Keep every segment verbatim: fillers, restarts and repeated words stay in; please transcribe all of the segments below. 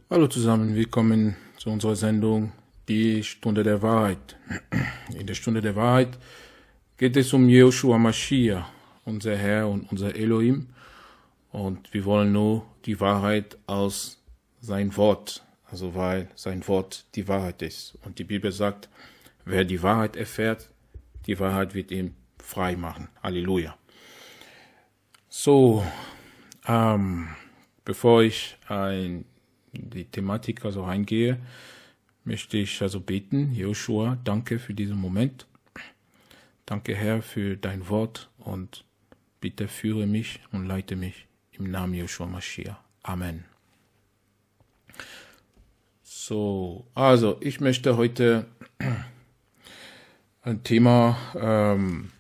Hallo zusammen, willkommen zu unserer Sendung Die Stunde der Wahrheit. In der Stunde der Wahrheit geht es um Yeshua Mashiach, unser Herr und unser Elohim. Und wir wollen nur die Wahrheit aus sein Wort, also weil sein Wort die Wahrheit ist. Und die Bibel sagt, wer die Wahrheit erfährt, die Wahrheit wird ihn frei machen. Halleluja. So, ähm, bevor ich ein die Thematik also reingehe, möchte ich also beten. Joshua, danke für diesen Moment. Danke, Herr, für dein Wort und bitte führe mich und leite mich im Namen Joshua Mashiach. Amen. So, also ich möchte heute ein Thema, ähm,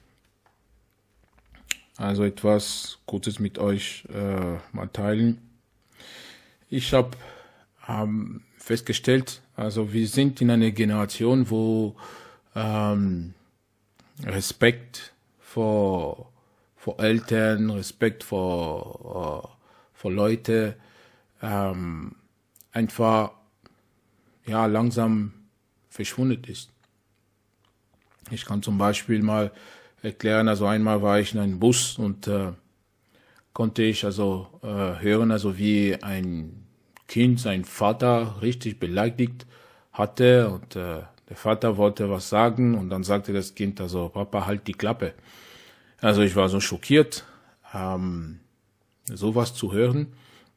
also etwas Kurzes mit euch äh, mal teilen. Ich habe ähm, festgestellt, also wir sind in einer Generation, wo ähm, Respekt vor, vor Eltern, Respekt vor, äh, vor Leute ähm, einfach ja, langsam verschwunden ist. Ich kann zum Beispiel mal erklären, also einmal war ich in einem Bus und äh, konnte ich also äh, hören, also wie ein Kind seinen Vater richtig beleidigt hatte und äh, der Vater wollte was sagen und dann sagte das Kind, also Papa, halt die Klappe. Also ich war so schockiert, ähm, sowas zu hören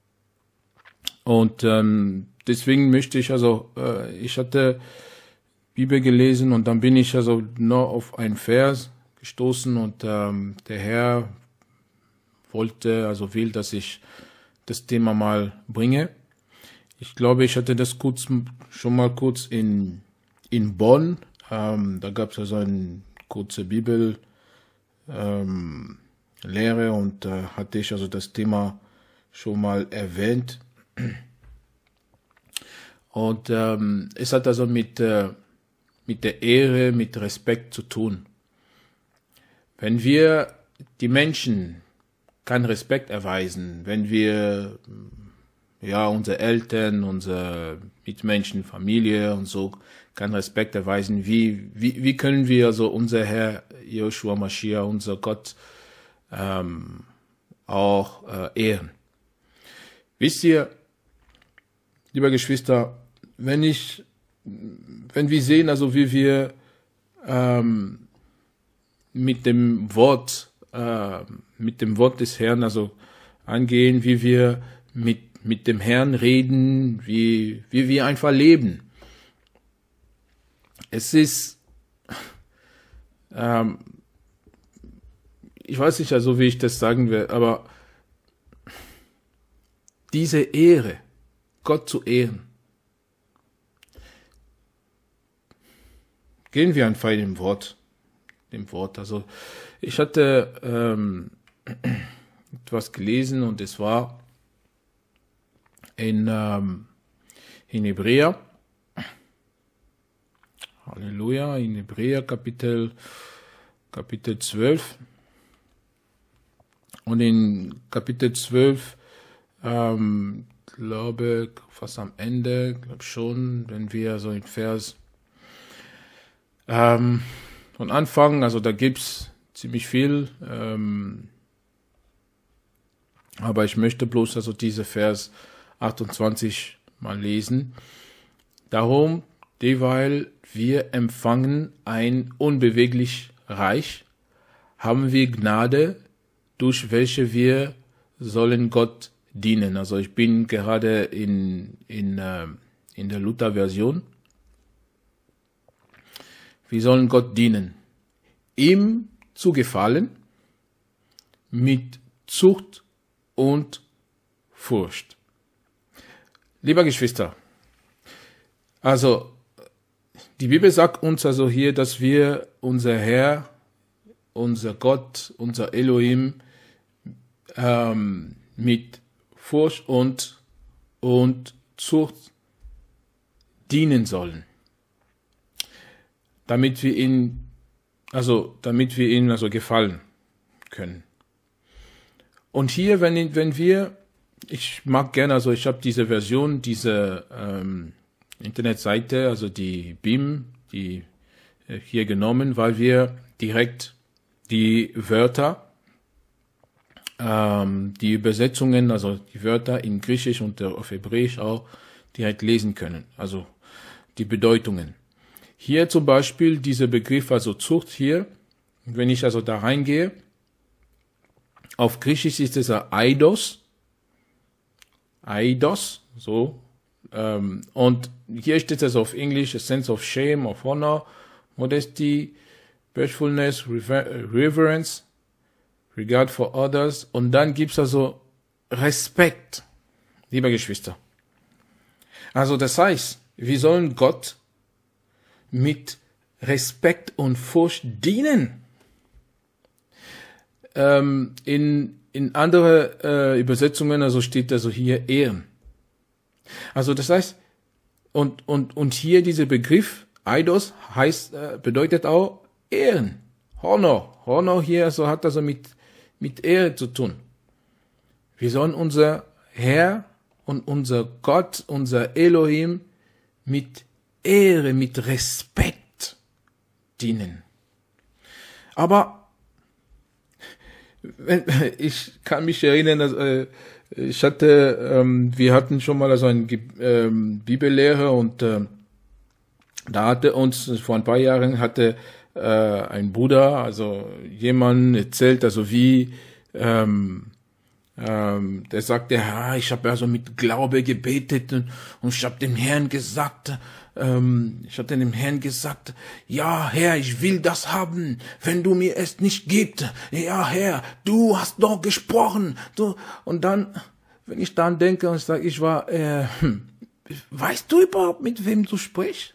und ähm, deswegen möchte ich also, äh, ich hatte Bibel gelesen und dann bin ich also noch auf einen Vers gestoßen und ähm, der Herr wollte, also will, dass ich das Thema mal bringe. Ich glaube, ich hatte das kurz, schon mal kurz in, in Bonn. Ähm, da gab es also eine kurze Bibel, ähm, Lehre und da äh, hatte ich also das Thema schon mal erwähnt. Und ähm, es hat also mit, äh, mit der Ehre, mit Respekt zu tun. Wenn wir die Menschen keinen Respekt erweisen, wenn wir ja unsere Eltern, unsere Mitmenschen, Familie und so keinen Respekt erweisen, wie wie wie können wir also unser Herr Joshua Mashiach, unser Gott ähm, auch äh, ehren? Wisst ihr, lieber Geschwister, wenn ich wenn wir sehen, also wie wir ähm, mit dem Wort äh, mit dem Wort des Herrn also angehen, wie wir mit mit dem Herrn reden, wie wie wir einfach leben. Es ist, ähm, ich weiß nicht also, wie ich das sagen will, aber diese Ehre, Gott zu ehren, gehen wir einfach in dem Wort, dem Wort. Also ich hatte ähm, etwas gelesen und es war in, ähm, in Hebräer, Halleluja, in Hebräer Kapitel, Kapitel zwölf. Und in Kapitel zwölf, ähm, glaube fast am Ende, glaube schon, wenn wir so in Vers ähm, von Anfang, also da gibt's ziemlich viel, ähm, aber ich möchte bloß also diese Vers achtundzwanzig mal lesen. Darum, dieweil wir empfangen ein unbeweglich Reich, haben wir Gnade, durch welche wir sollen Gott dienen. Also ich bin gerade in, in, äh, in der Luther-Version. Wir sollen Gott dienen, ihm zu gefallen, mit Zucht und Furcht. Lieber Geschwister, also die Bibel sagt uns also hier, dass wir unser Herr, unser Gott, unser Elohim ähm, mit Furcht und, und Zucht dienen sollen, damit wir ihn, also damit wir ihm also gefallen können. Und hier, wenn, wenn wir ich mag gerne, also ich habe diese Version, diese ähm, Internetseite, also die B I M, die äh, hier genommen, weil wir direkt die Wörter, ähm, die Übersetzungen, also die Wörter in Griechisch und äh, auf Hebräisch auch direkt lesen können, also die Bedeutungen. Hier zum Beispiel dieser Begriff, also Zucht hier, wenn ich also da reingehe, auf Griechisch ist es Eidos, Eidos, so, ähm, und hier steht es auf Englisch, a sense of shame, of honor, modesty, bashfulness, rever reverence, regard for others, und dann gibt's also Respekt, liebe Geschwister. Also das heißt, wir sollen Gott mit Respekt und Furcht dienen. Ähm, in in andere äh, Übersetzungen also steht also hier Ehren. Also das heißt, und und und hier dieser Begriff Eidos heißt äh, bedeutet auch Ehren, Honor. Honor hier also hat also mit mit Ehre zu tun. Wir sollen unser Herr und unser Gott, unser Elohim mit Ehre, mit Respekt dienen. Aber ich kann mich erinnern, dass, äh, ich hatte, ähm, wir hatten schon mal so einen ähm, Bibellehrer und äh, da hatte uns vor ein paar Jahren hatte äh, ein Bruder, also jemand erzählt, also wie ähm, ähm, der sagte, ja, ich habe also mit Glaube gebetet und, und ich habe dem Herrn gesagt, ähm, ich hatte dem Herrn gesagt, ja Herr, ich will das haben, wenn du mir es nicht gibst. Ja Herr, du hast doch gesprochen. Du. Und dann, wenn ich dann denke und sage, ich war, äh, hm, weißt du überhaupt, mit wem du sprichst?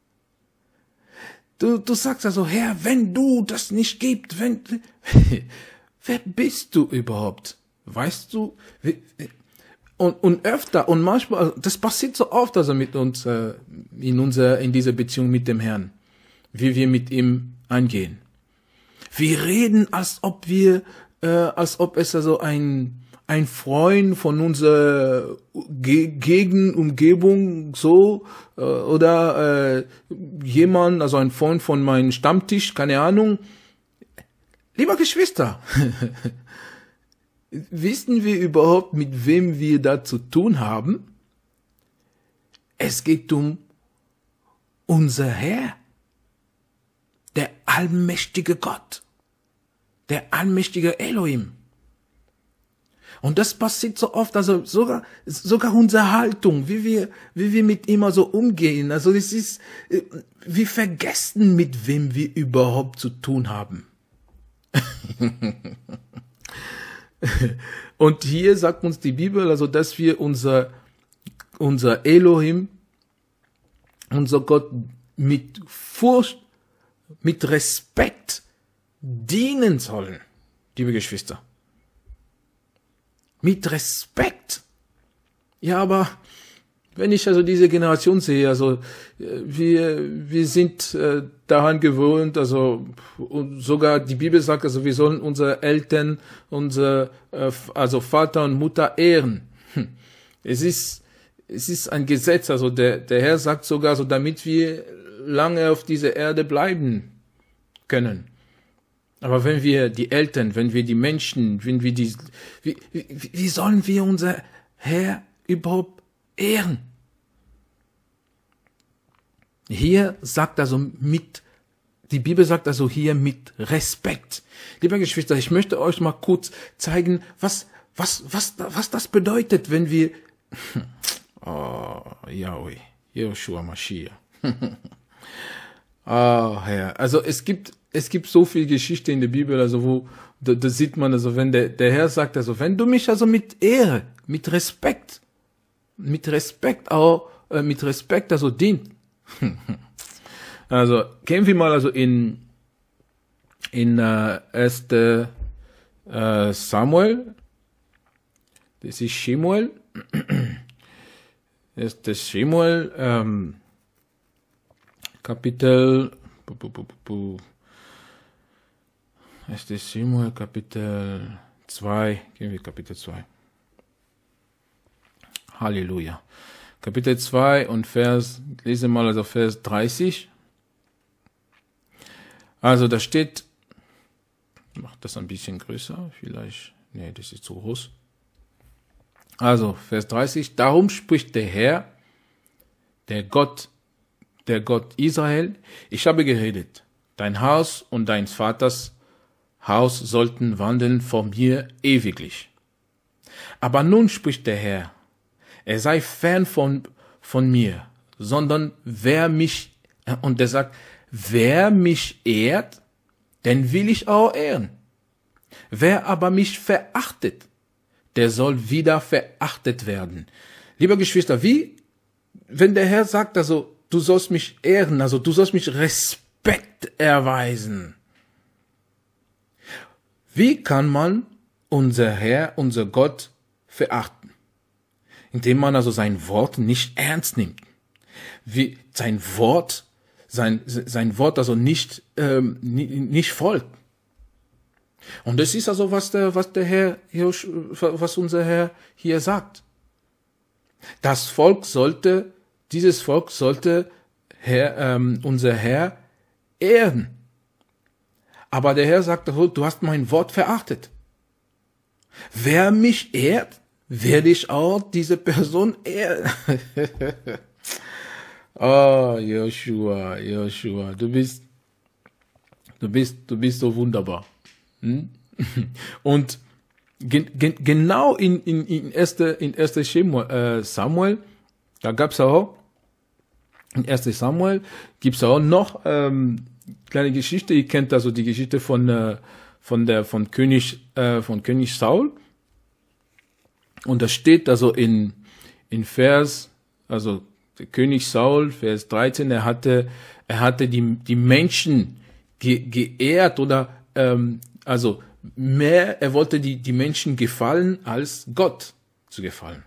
Du, du sagst also, Herr, wenn du das nicht gibst, wenn, wer bist du überhaupt? Weißt du, und, und öfter und manchmal, das passiert so oft also mit uns, äh, in unserer, in dieser Beziehung mit dem Herrn, wie wir mit ihm angehen. Wir reden, als ob wir, äh, als ob es also ein, ein Freund von unserer Ge Gegend, Umgebung, so, äh, oder, äh, jemand, also ein Freund von meinem Stammtisch, keine Ahnung. Lieber Geschwister, wissen wir überhaupt, mit wem wir da zu tun haben? Es geht um unser Herr, der allmächtige Gott, der allmächtige Elohim. Und das passiert so oft, also sogar, sogar unsere Haltung, wie wir, wie wir mit ihm also umgehen. Also es ist, wir vergessen, mit wem wir überhaupt zu tun haben. Und hier sagt uns die Bibel, also dass wir unser, unser Elohim, unser Gott mit Furcht, mit Respekt dienen sollen, liebe Geschwister. Mit Respekt. Ja, aber wenn ich also diese Generation sehe, also wir wir sind äh, daran gewöhnt, also und sogar die Bibel sagt, also wir sollen unsere Eltern, unser äh, also Vater und Mutter ehren. Hm. Es ist es ist ein Gesetz, also der der Herr sagt sogar, so damit wir lange auf dieser Erde bleiben können. Aber wenn wir die Eltern, wenn wir die Menschen, wenn wir die, wie, wie, wie sollen wir unser Herr überhaupt ehren? Hier sagt also mit, die Bibel sagt also hier mit Respekt. Liebe Geschwister, ich möchte euch mal kurz zeigen, was, was, was, was das bedeutet, wenn wir, oh, Yahweh, Joshua Mashiach. Ah, oh, Herr, also es gibt, es gibt so viel Geschichte in der Bibel, also wo, da, da sieht man, also wenn der, der Herr sagt, also wenn du mich also mit Ehre, mit Respekt, mit Respekt auch, äh, mit Respekt also dient. Also, gehen wir mal also in, in, äh, erster äh, Samuel, das ist Shemuel, erster Shemuel, ähm, Kapitel, erster Samuel, Kapitel zwei, gehen wir Kapitel zwei. Halleluja. Kapitel zwei und Vers, lese mal also Vers dreißig. Also da steht, ich mache das ein bisschen größer, vielleicht, nee, das ist zu groß. Also Vers dreißig, darum spricht der Herr, der Gott, der Gott Israel, ich habe geredet, dein Haus und dein Vaters Haus sollten wandeln vor mir ewiglich. Aber nun spricht der Herr, er sei fern von, von mir, sondern wer mich, und er sagt, wer mich ehrt, den will ich auch ehren. Wer aber mich verachtet, der soll wieder verachtet werden. Lieber Geschwister, wie, wenn der Herr sagt, also, du sollst mich ehren, also, du sollst mich Respekt erweisen. Wie kann man unser Herr, unser Gott verachten? Indem man also sein Wort nicht ernst nimmt. Wie sein Wort, sein, sein Wort also nicht, ähm, nicht folgt. Und das ist also, was der, was der Herr, was unser Herr hier sagt. Das Volk sollte, dieses Volk sollte Herr, ähm, unser Herr ehren. Aber der Herr sagt, du hast mein Wort verachtet. Wer mich ehrt, werde ich auch diese Person ehren. Oh, Joshua, Joshua, du bist, du bist, du bist so wunderbar. Hm? Und gen, gen, genau in, in, in erste, in erste Samuel, da gab's auch, in erste Samuel gibt's auch noch, ähm, kleine Geschichte, ihr kennt also die Geschichte von, äh, von der, von König, äh, von König Saul. Und da steht also in, in Vers, also der König Saul, Vers dreizehn, er hatte, er hatte die, die Menschen ge, geehrt oder, ähm, also mehr, er wollte die, die Menschen gefallen, als Gott zu gefallen.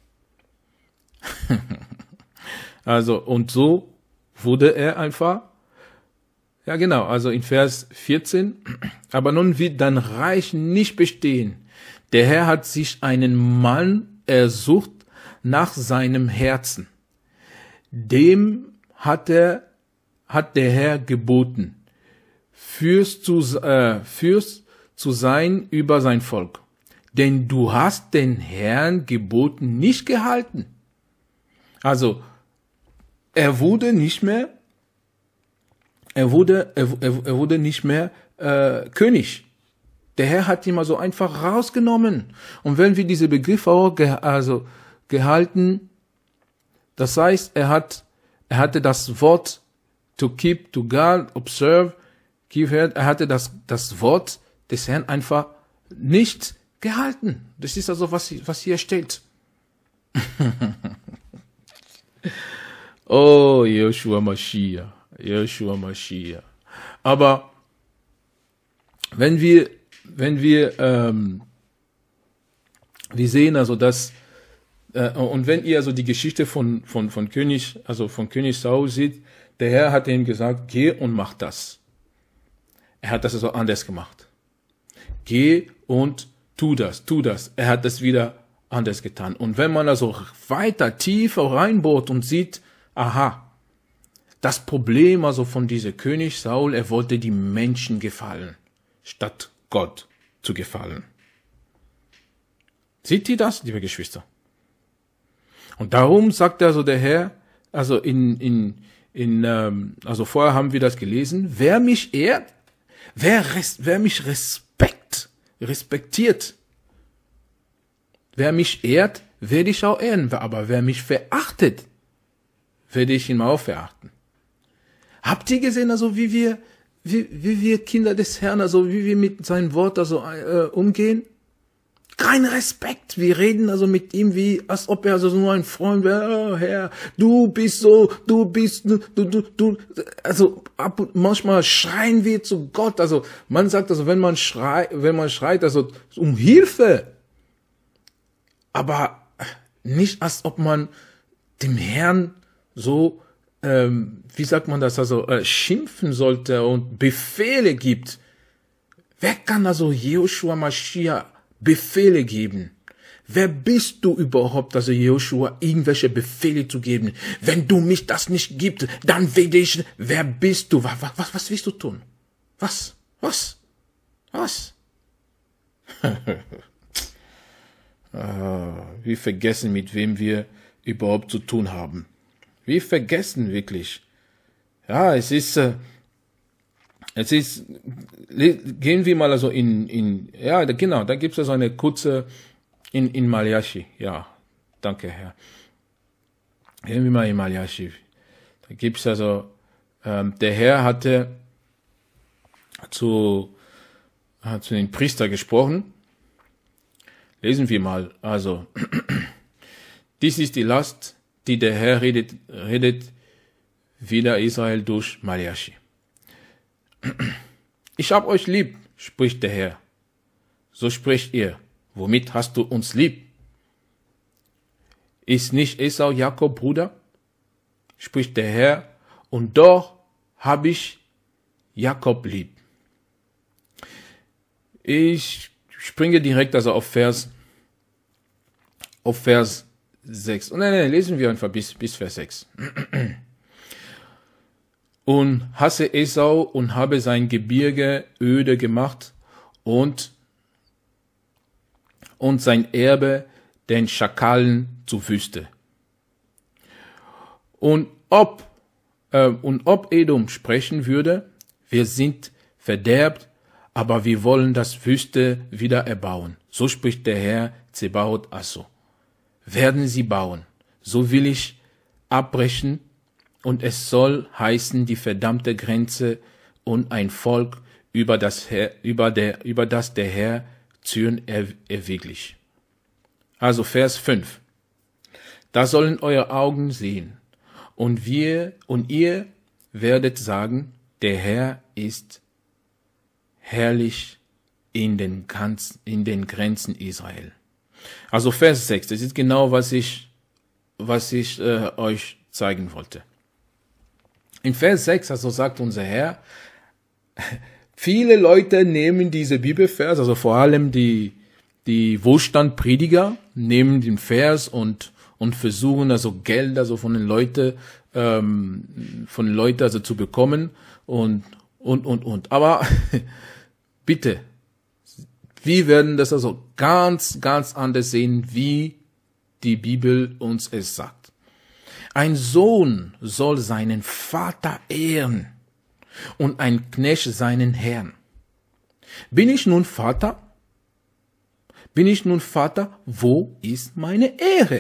Also, und so wurde er einfach, ja genau, also in Vers vierzehn, aber nun wird dein Reich nicht bestehen. Der Herr hat sich einen Mann ersucht nach seinem Herzen. Dem hat er, hat der Herr geboten, Fürst zu, äh, Fürst zu sein über sein Volk. Denn du hast den Herrn geboten nicht gehalten. Also, er wurde nicht mehr Er wurde, er, er wurde nicht mehr äh, König. Der Herr hat ihn also einfach rausgenommen. Und wenn wir diese Begriffe auch ge, also gehalten, das heißt, er hat, er hatte das Wort to keep, to guard, observe, give heed, er hatte das, das Wort des Herrn einfach nicht gehalten. Das ist also, was, was hier steht. Oh, Joshua Mashiach. Joshua Mashiach. Aber wenn wir, wenn wir, ähm, wir sehen also, dass, äh, und wenn ihr also die Geschichte von, von, von König, also von König Saul seht, der Herr hat ihm gesagt, geh und mach das. Er hat das also anders gemacht. Geh und tu das, tu das. Er hat das wieder anders getan. Und wenn man also weiter, tiefer reinbohrt und sieht, aha, das Problem also von diesem König Saul, er wollte die Menschen gefallen, statt Gott zu gefallen. Seht ihr das, liebe Geschwister? Und darum sagt also der Herr, also in, in, in, ähm, also vorher haben wir das gelesen, wer mich ehrt, wer, res, wer mich respekt, respektiert, wer mich ehrt, werde ich auch ehren, aber wer mich verachtet, werde ich ihn auch verachten. Habt ihr gesehen, also wie wir, wie, wie wir Kinder des Herrn, also wie wir mit seinem Wort also äh, umgehen? Kein Respekt. Wir reden also mit ihm wie, als ob er also nur ein Freund wäre. Oh, Herr, du bist so, du bist, du, du, du. Also ab und manchmal schreien wir zu Gott. Also man sagt also, wenn man schreit, wenn man schreit, also um Hilfe. Aber nicht, als ob man dem Herrn so, ähm, wie sagt man das, also äh, schimpfen sollte und Befehle gibt. Wer kann also Joshua Mashiach Befehle geben? Wer bist du überhaupt, also Joshua, irgendwelche Befehle zu geben? Wenn du mich das nicht gibst, dann werde ich, wer bist du? Was, was, was willst du tun? Was? Was? Was? ah, wir vergessen, mit wem wir überhaupt zu tun haben. Wir vergessen wirklich. Ja, es ist, äh, es ist, gehen wir mal also in, in, ja, genau, da gibt es also eine kurze, in, in Malachi, ja, danke Herr. Gehen wir mal in Malachi. Da gibt es also, ähm, der Herr hatte zu, hat zu den Priester gesprochen. Lesen wir mal, also, dies ist die Last, die der Herr redet, redet wieder Israel durch Malachi. Ich hab euch lieb, spricht der Herr. So spricht ihr. Womit hast du uns lieb? Ist nicht Esau Jakob Bruder? Spricht der Herr. Und doch hab ich Jakob lieb. Ich springe direkt also auf Vers, auf Vers sechs. Und nein, nein, lesen wir einfach bis, bis Vers sechs. Und hasse Esau und habe sein Gebirge öde gemacht und, und sein Erbe den Schakalen zu Wüste. Und ob, äh, und ob Edom sprechen würde, wir sind verderbt, aber wir wollen das Wüste wieder erbauen. So spricht der Herr Zebaoth also. Werden sie bauen, so will ich abbrechen, und es soll heißen die verdammte Grenze und ein Volk, über das, Herr, über der, über das der Herr Zion erweglich. Also Vers fünf. Da sollen eure Augen sehen, und wir und ihr werdet sagen, der Herr ist herrlich in den, Grenzen, in den Grenzen Israel. Also Vers sechs, das ist genau, was ich, was ich äh, euch zeigen wollte. In Vers sechs, also sagt unser Herr, viele Leute nehmen diese Bibelvers, also vor allem die, die Wohlstandprediger, nehmen den Vers und, und versuchen also Geld also von den Leuten, ähm, von den Leuten also zu bekommen und, und, und, und. Aber bitte, wir werden das also ganz, ganz anders sehen, wie die Bibel uns es sagt. Ein Sohn soll seinen Vater ehren und ein Knecht seinen Herrn. Bin ich nun Vater? Bin ich nun Vater? Wo ist meine Ehre?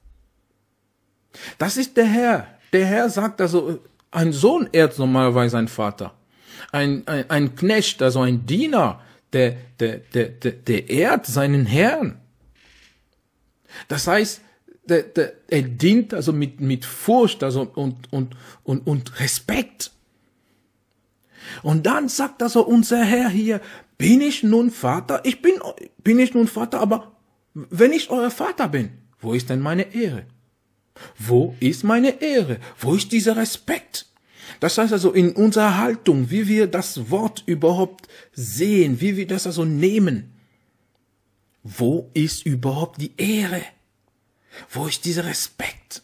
Das ist der Herr. Der Herr sagt also, ein Sohn ehrt normalerweise seinen Vater. Ein, ein, ein Knecht, also ein Diener, der, der, der, der, der ehrt seinen Herrn. Das heißt, Der, der, er dient also mit, mit Furcht also und, und, und, und Respekt. Und dann sagt also unser Herr hier, bin ich nun Vater? Ich bin, bin ich nun Vater, aber wenn ich euer Vater bin, wo ist denn meine Ehre? Wo ist meine Ehre? Wo ist dieser Respekt? Das heißt also in unserer Haltung, wie wir das Wort überhaupt sehen, wie wir das also nehmen. Wo ist überhaupt die Ehre? Wo ist dieser Respekt?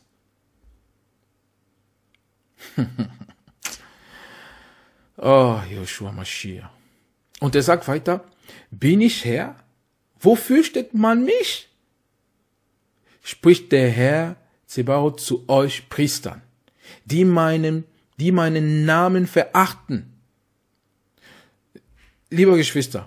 Oh, Joshua Mashiach. Und er sagt weiter, bin ich Herr? Wo fürchtet man mich? Spricht der Herr Zebaoth zu euch Priestern, die meinen, die meinen Namen verachten. Lieber Geschwister,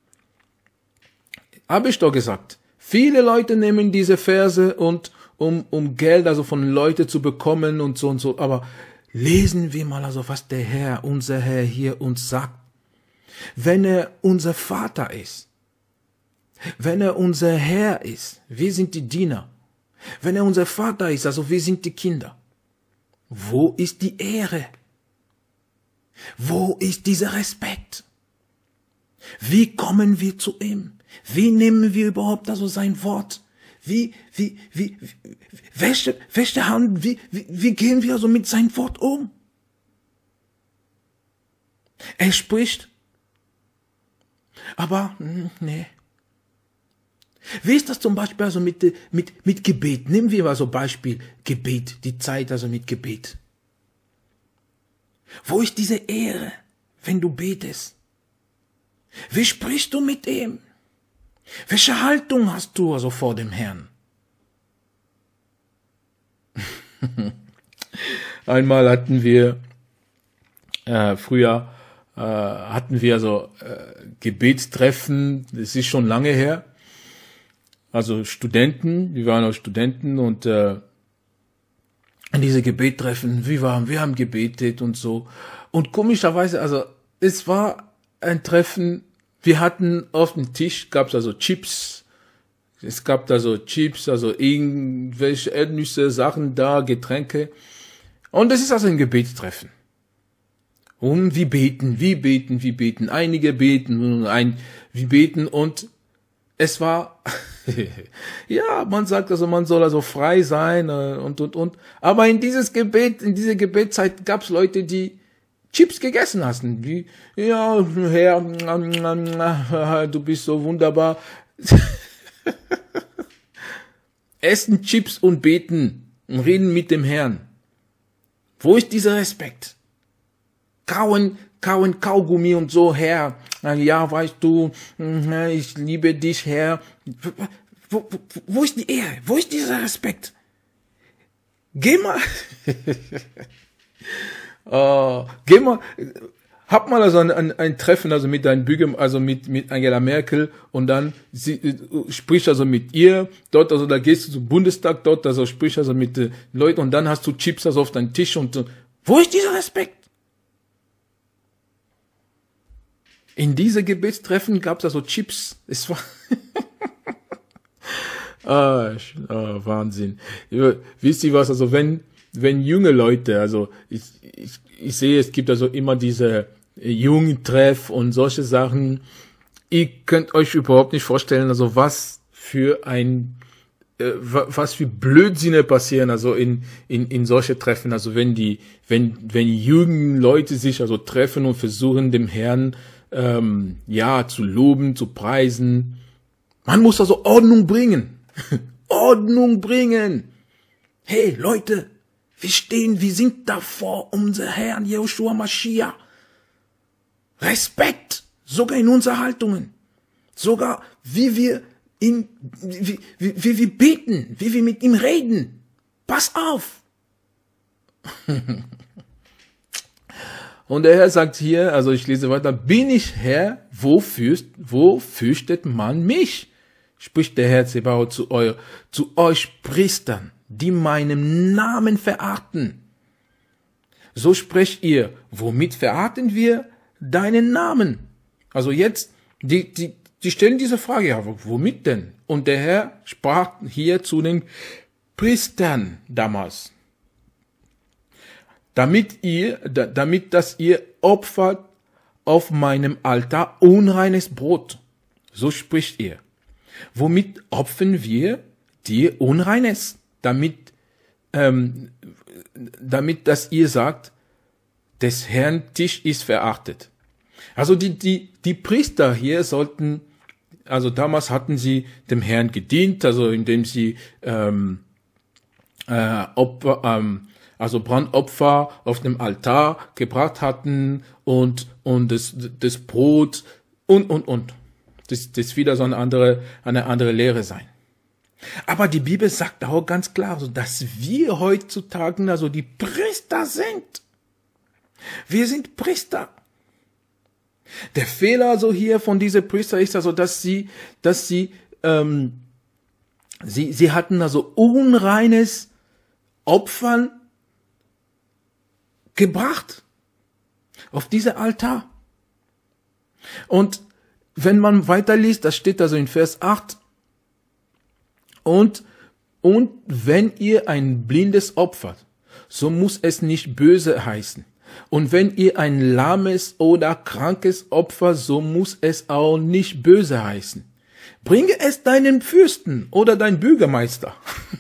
habe ich doch gesagt, viele Leute nehmen diese Verse und um, um Geld also von Leuten zu bekommen und so und so. Aber lesen wir mal also, was der Herr, unser Herr hier uns sagt. Wenn er unser Vater ist, wenn er unser Herr ist, wir sind die Diener. Wenn er unser Vater ist, also wir sind die Kinder. Wo ist die Ehre? Wo ist dieser Respekt? Wie kommen wir zu ihm? Wie nehmen wir überhaupt also sein Wort? Wie, wie, wie, wie welche, welche Hand, wie, wie, wie gehen wir also mit seinem Wort um? Er spricht, aber, nee. Wie ist das zum Beispiel also mit, mit, mit Gebet? Nehmen wir also Beispiel Gebet, die Zeit also mit Gebet. Wo ist diese Ehre, wenn du betest? Wie sprichst du mit ihm? Welche Haltung hast du also vor dem Herrn? Einmal hatten wir, äh, früher äh, hatten wir so äh, Gebetstreffen, das ist schon lange her. Also Studenten, wir waren auch Studenten und äh, an diese Gebetstreffen, wir waren, wir haben gebetet und so. Und komischerweise, also es war ein Treffen, wir hatten auf dem Tisch, gab es also Chips, es gab da so Chips, also irgendwelche Erdnüsse, Sachen da, Getränke. Und es ist also ein Gebetstreffen. Und wir beten, wir beten, wir beten. Einige beten, ein, wir beten und es war, ja, man sagt also, man soll also frei sein und, und, und. Aber in dieses Gebet, in dieser Gebetszeit gab es Leute, die Chips gegessen hatten. Die, ja, Herr, du bist so wunderbar. Essen Chips und beten und reden mit dem Herrn. Wo ist dieser Respekt? Kauen, kauen Kaugummi und so, Herr. Ja, weißt du, ich liebe dich, Herr. Wo, wo, wo ist die Ehre? Wo ist dieser Respekt? Geh mal, uh, geh mal, hab mal also ein, ein, ein Treffen also mit deinem Bürger, also mit mit Angela Merkel und dann sie, sprich also mit ihr dort, also da gehst du zum Bundestag dort, also sprich also mit äh, Leuten und dann hast du Chips also auf deinem Tisch und äh, wo ist dieser Respekt? In diese Gebetstreffen gab es also Chips. Es war ah, ah, Wahnsinn. Wisst ihr was? Also wenn wenn junge Leute, also ich, ich ich sehe, es gibt also immer diese Jugendtreff und solche Sachen. Ihr könnt euch überhaupt nicht vorstellen, also was für ein äh, was für Blödsinne passieren, also in in in solche Treffen. Also wenn die wenn wenn junge Leute sich also treffen und versuchen dem Herrn ähm, ja zu loben, zu preisen. Man muss also Ordnung bringen. Ordnung bringen. Hey Leute, wir stehen, wir sind da vor unser Herrn Jehoshua Mashiach. Respekt, sogar in unseren Haltungen, sogar wie wir ihn, wie, wie, wie wir beten, wie wir mit ihm reden. Pass auf. Und der Herr sagt hier, also ich lese weiter, bin ich Herr, wo, fürst, wo fürchtet man mich? Spricht der Herr Zebaoth zu, eu, zu euch Priestern, die meinen Namen verachten. So sprecht ihr, womit verachten wir deinen Namen? Also jetzt, die, die, die stellen diese Frage, ja, womit denn? Und der Herr sprach hier zu den Priestern damals. Damit ihr, damit, dass ihr opfert auf meinem Altar unreines Brot. So spricht ihr. Womit opfern wir dir Unreines? Damit, ähm, damit, dass ihr sagt, des Herrn Tisch ist verachtet. Also die, die, die Priester hier sollten, also damals hatten sie dem Herrn gedient, also indem sie, ähm, äh, Opfer, ähm, also Brandopfer auf dem Altar gebracht hatten und, und das, das Brot und, und, und. Das, das wieder so eine andere, eine andere Lehre sein. Aber die Bibel sagt auch ganz klar, so, dass wir heutzutage also die Priester sind. Wir sind Priester. Der Fehler also hier von diesen Priester ist also, dass sie, dass sie, ähm, sie, sie hatten also unreines Opfern gebracht auf diese Altar. Und wenn man weiterliest, das steht also in Vers acht, und, und wenn ihr ein Blindes opfert, so muss es nicht böse heißen. Und wenn ihr ein lahmes oder krankes Opfer, so muss es auch nicht böse heißen. Bringe es deinem Fürsten oder dein Bürgermeister.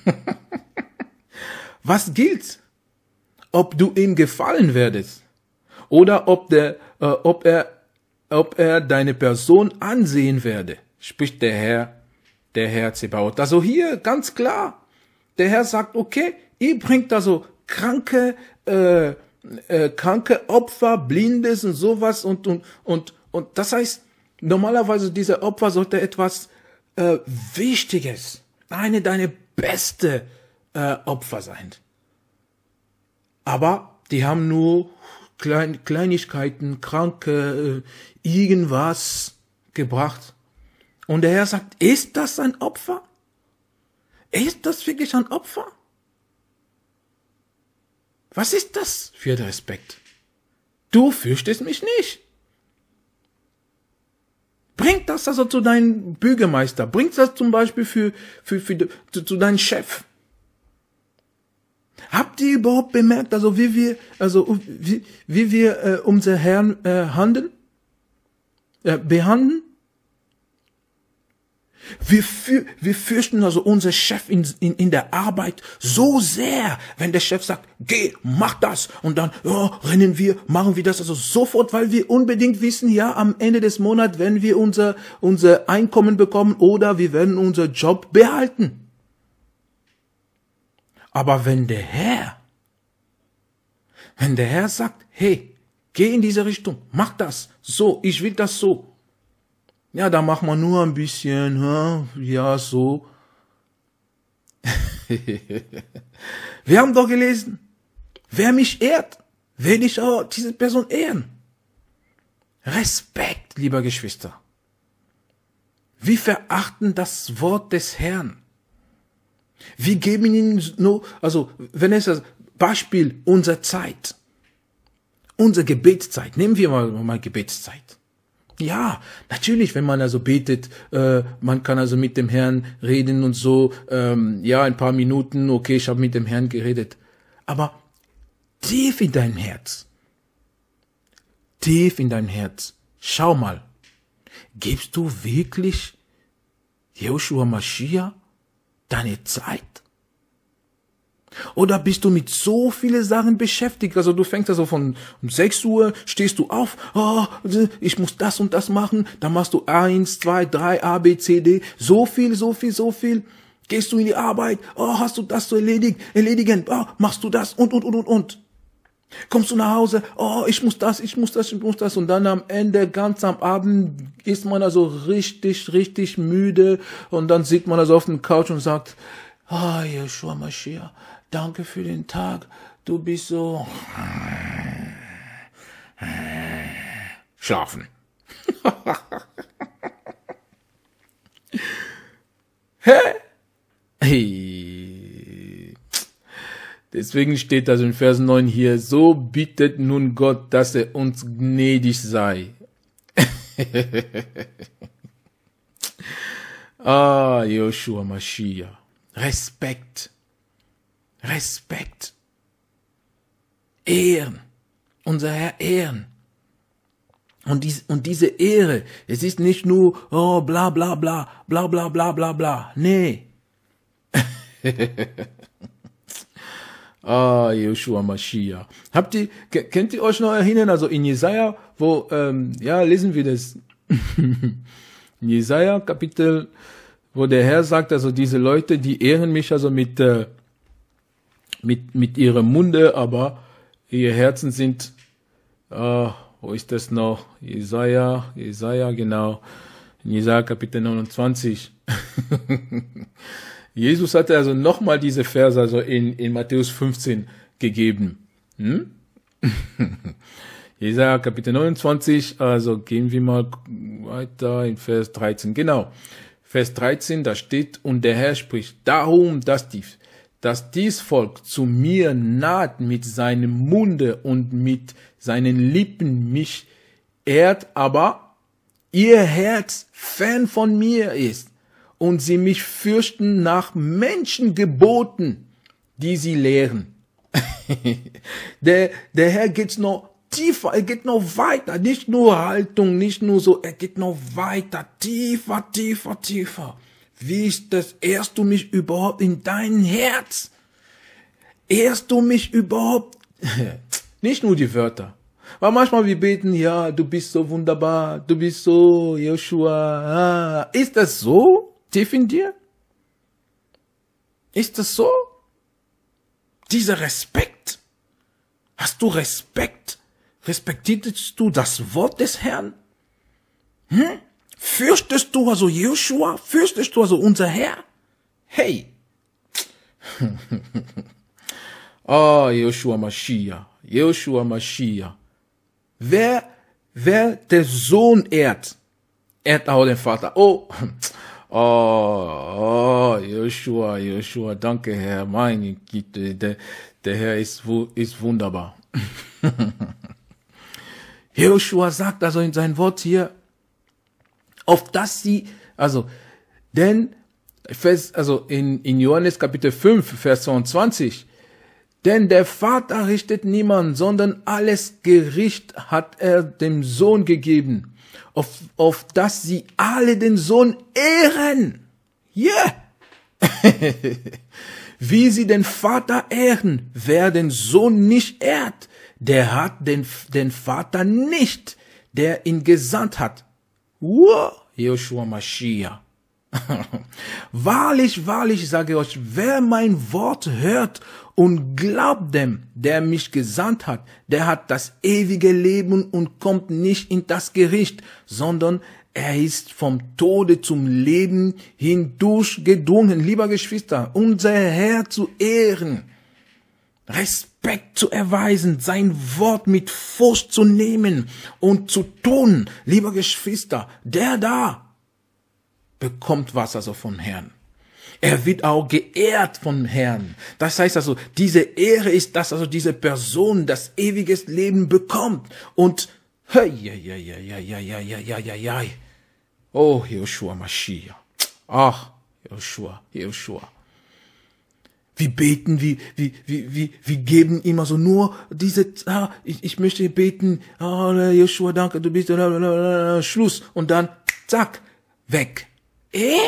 Was gilt? Ob du ihm gefallen werdest oder ob der, äh, ob er, ob er deine Person ansehen werde, spricht der Herr, der Herr Zebaoth. Also hier ganz klar, der Herr sagt, okay, ihr bringt also kranke, äh, äh, kranke Opfer, Blindes und sowas und, und, und, und das heißt, normalerweise diese Opfer sollte etwas äh, Wichtiges, eine deine beste äh, Opfer sein. Aber die haben nur Klein, Kleinigkeiten, Kranke, äh, irgendwas gebracht. Und der Herr sagt, ist das ein Opfer? Ist das wirklich ein Opfer? Was ist das für der Respekt? Du fürchtest mich nicht. Bring das also zu deinem Bürgermeister. Bring das zum Beispiel für, für, für, zu, zu deinem Chef. Habt ihr überhaupt bemerkt, also wie wir, also wie, wie wir äh, unser Herrn äh, handeln, äh, behandeln? Wir, für, wir fürchten also unser Chef in, in, in der Arbeit so sehr, wenn der Chef sagt, geh, mach das. Und dann oh, rennen wir, machen wir das also sofort, weil wir unbedingt wissen, ja, am Ende des Monats werden wir unser, unser Einkommen bekommen oder wir werden unseren Job behalten. Aber wenn der Herr, wenn der Herr sagt, hey, geh in diese Richtung, mach das, so, ich will das so. Ja, da macht man nur ein bisschen, ja, so. Wir haben doch gelesen, wer mich ehrt, will ich auch diese Person ehren. Respekt, lieber Geschwister. Wir verachten das Wort des Herrn. Wir geben ihnen nur, also, wenn es das Beispiel unserer Zeit, unsere Gebetszeit, nehmen wir mal, mal Gebetszeit. Ja, natürlich, wenn man also betet, äh, man kann also mit dem Herrn reden und so, ähm, ja, ein paar Minuten, okay, ich habe mit dem Herrn geredet. Aber tief in deinem Herz, tief in deinem Herz, schau mal, gibst du wirklich Jehoshua Mashiach deine Zeit? Oder bist du mit so vielen Sachen beschäftigt? Also du fängst also von um sechs Uhr, stehst du auf, oh, ich muss das und das machen, dann machst du eins, zwei, drei, A, B, C, D, so viel, so viel, so viel. Gehst du in die Arbeit, oh, hast du das zu erledigen, erledigen, oh, machst du das und, und, und, und, und. Kommst du nach Hause, oh, ich muss das, ich muss das, ich muss das. Und dann am Ende, ganz am Abend, ist man also richtig, richtig müde. Und dann sitzt man also auf dem Couch und sagt, ah, oh, Jehoshua Mashiach, danke für den Tag, du bist so... Schlafen. Hä? Hey. Deswegen steht also in Vers neun hier, so bittet nun Gott, dass er uns gnädig sei. Ah, Jehoshua Mashiach. Respekt. Respekt. Ehren. Unser Herr ehren. Und, dies, und diese Ehre, es ist nicht nur, oh, bla, bla, bla, bla, bla, bla, bla, bla. Nee. Ah, Jehoshua Mashiach. Habt ihr, könnt ihr euch noch erinnern, also in Jesaja, wo, ähm, ja, lesen wir das. In Jesaja, Kapitel, wo der Herr sagt, also diese Leute, die ehren mich also mit, äh, mit, mit ihrem Munde, aber ihr Herzen sind, äh, wo ist das noch? Jesaja, Jesaja, genau. In Jesaja Kapitel neunundzwanzig. Jesus hatte also nochmal diese Verse also in, in Matthäus fünfzehn gegeben. Hm? Jesaja Kapitel neunundzwanzig, also gehen wir mal weiter in Vers dreizehn. Genau. Vers dreizehn, da steht, und der Herr spricht, darum, dass die, dass dies Volk zu mir naht mit seinem Munde und mit seinen Lippen mich ehrt, aber ihr Herz fern von mir ist und sie mich fürchten nach Menschengeboten, die sie lehren. der, der Herr geht noch tiefer, er geht noch weiter, nicht nur Haltung, nicht nur so, er geht noch weiter, tiefer, tiefer, tiefer. Wie ist das? Ehrst du mich überhaupt in dein Herz? Ehrst du mich überhaupt? Nicht nur die Wörter. Weil manchmal wir beten, ja, du bist so wunderbar, du bist so, Joshua. Ah, ist das so? tief in dir? Ist das so? Dieser Respekt? Hast du Respekt? Respektierst du das Wort des Herrn? Hm? Fürchtest du also Joshua? Fürchtest du also unser Herr? Hey! Oh, Joshua Mashiach, Joshua Mashiach. Wer, wer der Sohn ehrt, ehrt auch den Vater. Oh, oh, oh, Joshua, Joshua, danke Herr, meine Güte, der, der Herr ist, ist wunderbar. Joshua sagt also in sein Wort hier, auf dass sie, also, denn, Vers, also in, in Johannes Kapitel fünf, Vers zweiundzwanzig, denn der Vater richtet niemand, sondern alles Gericht hat er dem Sohn gegeben, auf, auf dass sie alle den Sohn ehren. Yeah! Wie sie den Vater ehren, wer den Sohn nicht ehrt, der hat den, den Vater nicht, der ihn gesandt hat. Wow, Joshua Mashiach. Wahrlich, wahrlich sage ich euch, wer mein Wort hört und glaubt dem, der mich gesandt hat, der hat das ewige Leben und kommt nicht in das Gericht, sondern er ist vom Tode zum Leben hindurch gedrungen. Lieber Geschwister, unser Herr zu ehren, Respekt zu erweisen, sein Wort mit Furcht zu nehmen und zu tun, lieber Geschwister, der da bekommt was also vom Herrn. Er wird auch geehrt vom Herrn. Das heißt also, diese Ehre ist, dass also diese Person das ewiges Leben bekommt. Und, hey, ja, ja, ja, ja, ja, ja, ja, ja, ja, ja. Oh, Joshua Mashiach. Ach, Joshua, Joshua. Wir beten, wir, wir, wir, wir, wir geben immer so nur diese, ah, ich, ich möchte beten, ah, Joshua, danke, du bist, ah, Schluss. Und dann, zack, weg. Eh?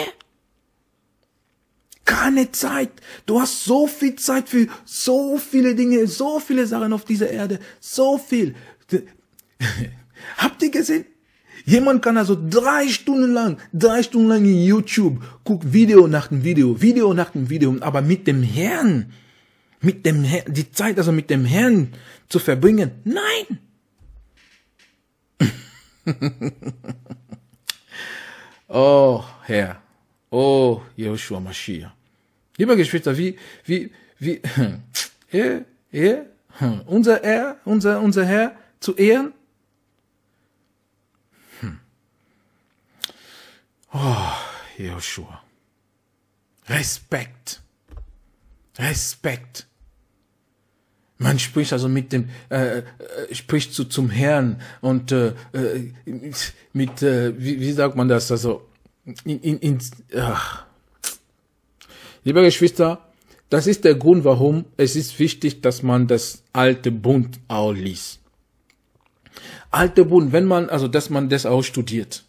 Keine Zeit. Du hast so viel Zeit für so viele Dinge, so viele Sachen auf dieser Erde, so viel. Habt ihr gesehen? Jemand kann also drei Stunden lang, drei Stunden lang in YouTube, guckt Video nach dem Video, Video nach dem Video, aber mit dem Herrn, mit dem Herrn, die Zeit also mit dem Herrn zu verbringen, nein. Oh, Herr. Oh, Joshua Mashiach. Lieber Geschwister, wie, wie, wie, er, er, unser Herr, unser, unser Herr zu ehren? Hm. Oh, Joshua. Respekt. Respekt. Man spricht also mit dem, äh, äh, spricht zu, zum Herrn und äh, mit, äh, wie, wie sagt man das, also, in, in, in, ach. Lieber Geschwister, das ist der Grund, warum es ist wichtig, dass man das alte Bund auch liest. Alte Bund, wenn man, also, dass man das auch studiert.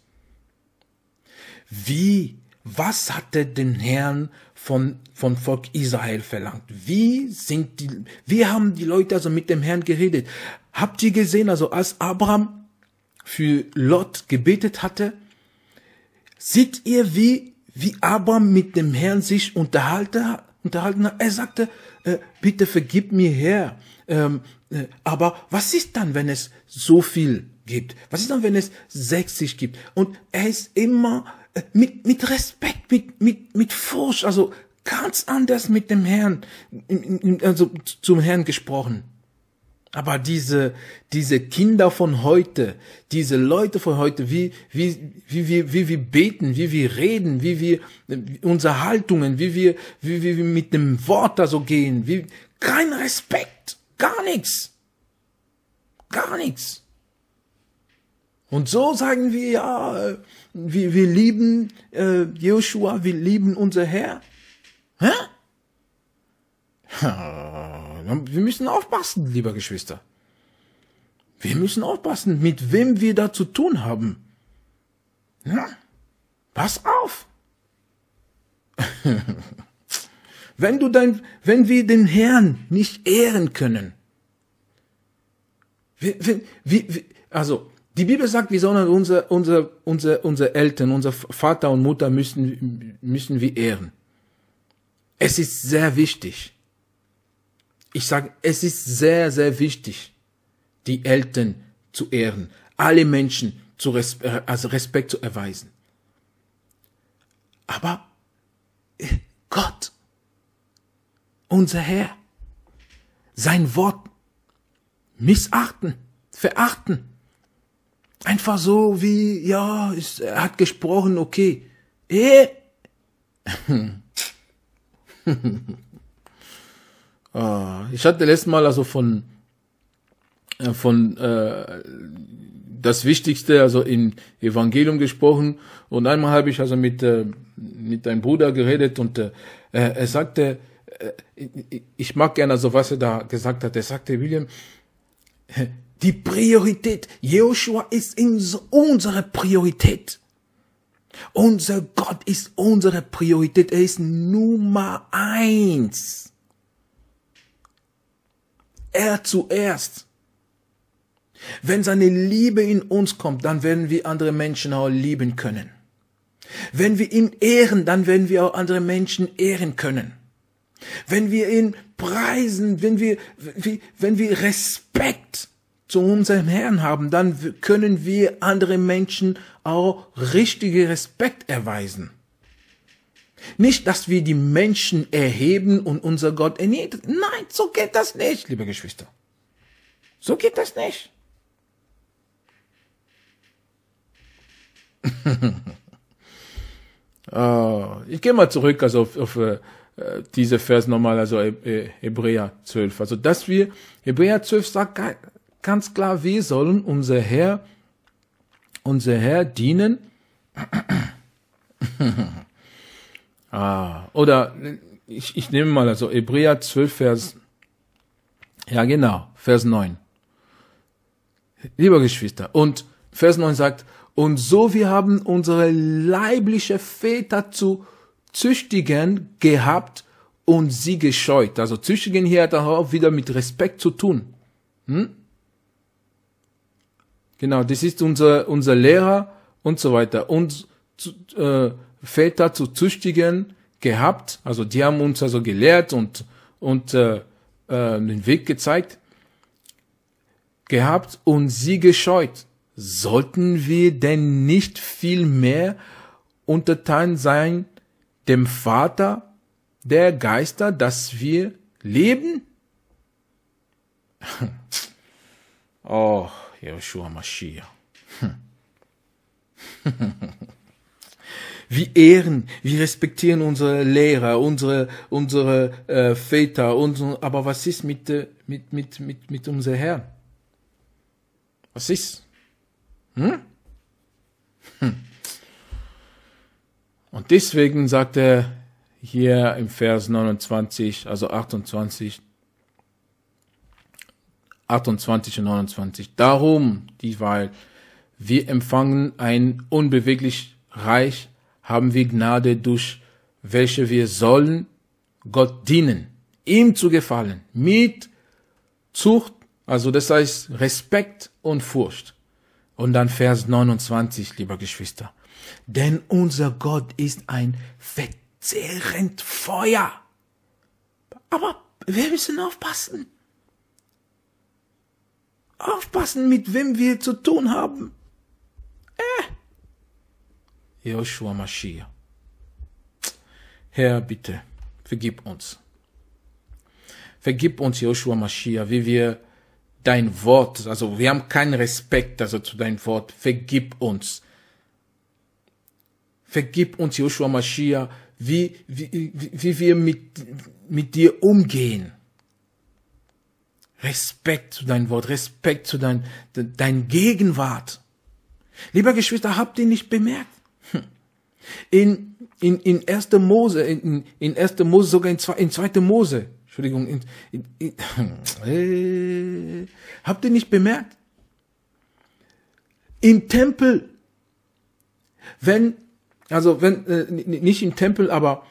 Wie, was hat er den Herrn von, von Volk Israel verlangt? Wie sind die, wie haben die Leute also mit dem Herrn geredet? Habt ihr gesehen, also, als Abraham für Lot gebetet hatte, seht ihr, wie, wie Abraham mit dem Herrn sich unterhalten, unterhalten hat? Er sagte, äh, bitte vergib mir, Herr. Ähm, äh, aber was ist dann, wenn es so viel gibt? Was ist dann, wenn es sechzig gibt? Und er ist immer äh, mit, mit Respekt, mit, mit, mit Furcht, also ganz anders mit dem Herrn, also zum Herrn gesprochen. Aber diese, diese Kinder von heute, diese Leute von heute, wie, wie, wie wir, wie wir beten, wie wir reden, wie wir, unsere Haltungen, wie wir, wie wir mit dem Wort da so gehen, wie, kein Respekt, gar nichts. Gar nichts. Und so sagen wir, ja, wir, wir lieben, äh, Joshua, wir lieben unser Herr. Hä? Wir müssen aufpassen, lieber Geschwister. Wir müssen aufpassen, mit wem wir da zu tun haben. Ja, pass auf. Wenn du dein, wenn wir den Herrn nicht ehren können, wie, wie, wie, also Die Bibel sagt, wir sollen unsere, unsere, unsere, unsere Eltern, unser Vater und Mutter müssen, müssen wir ehren. Es ist sehr wichtig. Ich sage, es ist sehr, sehr wichtig, die Eltern zu ehren, alle Menschen zu Respekt, also Respekt zu erweisen. Aber Gott, unser Herr, sein Wort missachten, verachten. Einfach so wie, ja, er hat gesprochen, okay. Eh. ah, ich hatte letztes Mal also von, äh, von äh, das Wichtigste, also im Evangelium gesprochen. Und einmal habe ich also mit, äh, mit einem Bruder geredet und äh, er sagte, äh, ich mag gerne also, was er da gesagt hat. Er sagte, William, die Priorität, Joshua ist unsere Priorität. Unser Gott ist unsere Priorität. Er ist Nummer eins. Er zuerst. Wenn seine Liebe in uns kommt, dann werden wir andere Menschen auch lieben können. Wenn wir ihn ehren, dann werden wir auch andere Menschen ehren können. Wenn wir ihn preisen, wenn wir, wenn wir Respekt zu unserem Herrn haben, dann können wir andere Menschen auch richtige Respekt erweisen. Nicht, dass wir die Menschen erheben und unser Gott erniedrigen. Nein, so geht das nicht, liebe Geschwister. So geht das nicht. uh, ich gehe mal zurück also auf, auf uh, diese Vers nochmal, also Hebräer zwölf. Also, dass wir, Hebräer zwölf sagt ganz klar, wir sollen unser Herr, unser Herr dienen. ah, oder ich, ich nehme mal also Hebräer zwölf, Vers, ja genau, Vers neun. Lieber Geschwister, und Vers neun sagt, und so wir haben unsere leibliche Väter zu züchtigen gehabt und sie gescheut. Also züchtigen hier hat auch wieder mit Respekt zu tun. Hm? Genau, das ist unser, unser Lehrer und so weiter. Und äh, Väter zu züchtigen gehabt, also die haben uns also gelehrt und, und äh, äh, den Weg gezeigt, gehabt und sie gescheut. Sollten wir denn nicht viel mehr untertan sein dem Vater der Geister, dass wir leben? Oh, Joshua Mashiach. Wir ehren, wir respektieren unsere Lehrer, unsere, unsere äh, Väter, unsere, aber was ist mit, äh, mit, mit, mit, mit unserem Herrn? Was ist? Hm? Hm. Und deswegen sagt er hier im Vers neunundzwanzig, also achtundzwanzig, achtundzwanzig und neunundzwanzig. Darum, die weil wir empfangen ein unbeweglich Reich, haben wir Gnade, durch welche wir sollen Gott dienen, ihm zu gefallen, mit Zucht, also das heißt Respekt und Furcht. Und dann Vers neunundzwanzig, lieber Geschwister. Denn unser Gott ist ein verzehrend Feuer. Aber wir müssen aufpassen. Aufpassen, mit wem wir zu tun haben. Äh. Joshua Mashiach. Herr, bitte, vergib uns. Vergib uns, Joshua Mashiach, wie wir dein Wort, also wir haben keinen Respekt also zu deinem Wort. Vergib uns. Vergib uns, Joshua Mashiach, wie, wie, wie wir mit, mit dir umgehen. Respekt zu deinem Wort, Respekt zu dein, dein Gegenwart. Lieber Geschwister, habt ihr nicht bemerkt? In, in, in erster Mose, in, in erster Mose, sogar in, zwei, in zweiter Mose, Entschuldigung, in, in, in, äh, habt ihr nicht bemerkt? Im Tempel, wenn, also wenn, äh, nicht im Tempel, aber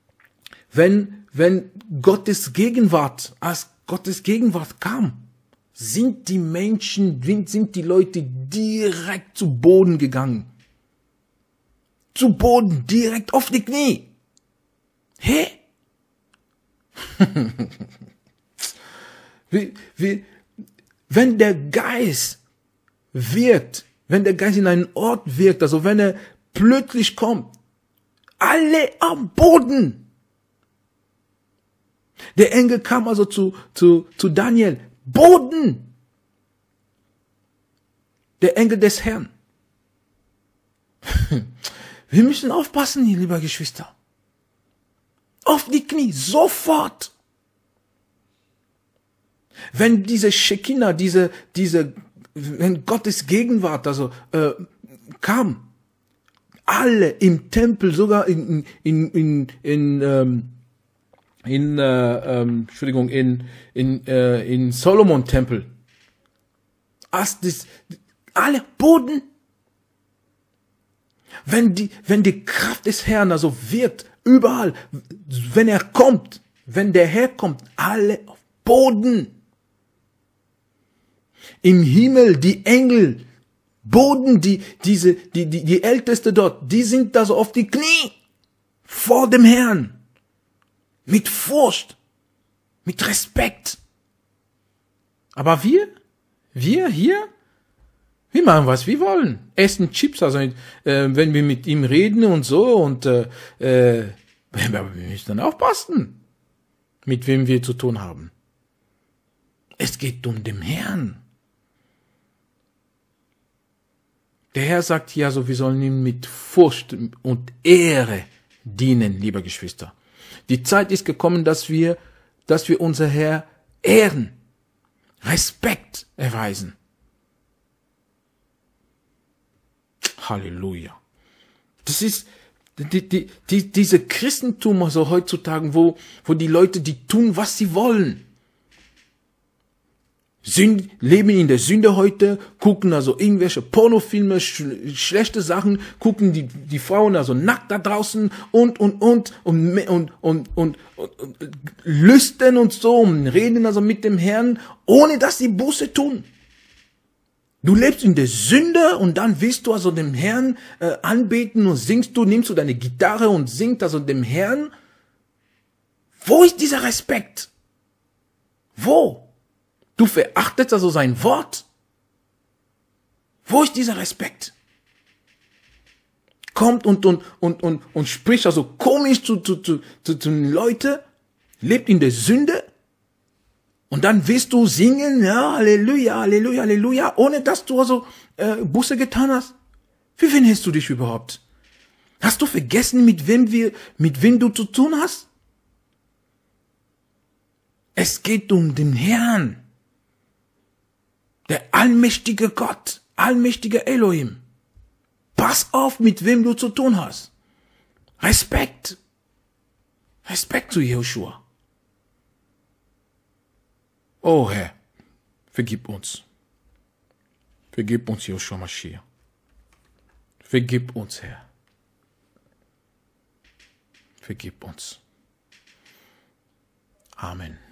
wenn, wenn Gottes Gegenwart, als Gottes Gegenwart kam, sind die Menschen, sind die Leute direkt zu Boden gegangen. Zu Boden, direkt auf die Knie. Hä? wie, wie, wenn der Geist wirkt, wenn der Geist in einen Ort wirkt, also wenn er plötzlich kommt, alle am Boden. Der Engel kam also zu, zu, zu Daniel. Boden. Der Engel des Herrn. Wir müssen aufpassen, hier, lieber Geschwister. Auf die Knie, sofort. Wenn diese Shekinah, diese, diese, wenn Gottes Gegenwart, also äh, kam, alle im Tempel, sogar in in in in ähm, in äh, ähm, Entschuldigung in in äh, in Solomon Tempel, als das, alle Boden. Wenn die wenn die Kraft des Herrn also wirkt überall, wenn er kommt, wenn der Herr kommt, alle auf Boden. Im Himmel die Engel, Boden, die diese die die die Älteste dort, die sind da so auf die Knie vor dem Herrn, mit Furcht, mit Respekt. Aber wir, wir hier, wir machen was wir wollen, essen Chips, also äh, wenn wir mit ihm reden und so und äh, äh, wir müssen dann aufpassen, mit wem wir zu tun haben. Es geht um den Herrn. Der Herr sagt hier, also wir sollen ihm mit Furcht und Ehre dienen, liebe Geschwister. Die Zeit ist gekommen, dass wir, dass wir unser Herr ehren, Respekt erweisen. Halleluja. Das ist die, die, die, diese Christentum also heutzutage, wo, wo die Leute, die tun, was sie wollen. Sünd, leben in der Sünde heute, gucken also irgendwelche Pornofilme, sch, schlechte Sachen, gucken die, die Frauen also nackt da draußen und, und, und, und, und, und, und, und, und lüsten und so und reden also mit dem Herrn, ohne dass sie Buße tun. Du lebst in der Sünde und dann willst du also dem Herrn äh, anbeten und singst du, nimmst du deine Gitarre und singst also dem Herrn. Wo ist dieser Respekt? Wo? Du verachtest also sein Wort. Wo ist dieser Respekt? Kommt und, und, und, und, und spricht also komisch zu, zu, zu, zu, zu den Leuten, lebt in der Sünde und dann willst du singen, ja, Halleluja, Halleluja, Halleluja, ohne dass du also äh, Buße getan hast. Wie findest du dich überhaupt? Hast du vergessen, mit wem wir, mit wem du zu tun hast? Es geht um den Herrn. Der allmächtige Gott, allmächtige Elohim. Pass auf, mit wem du zu tun hast. Respekt. Respekt zu Jehoshua. Oh Herr, vergib uns. Vergib uns, Jehoshua Mashiach. Vergib uns, Herr. Vergib uns. Amen.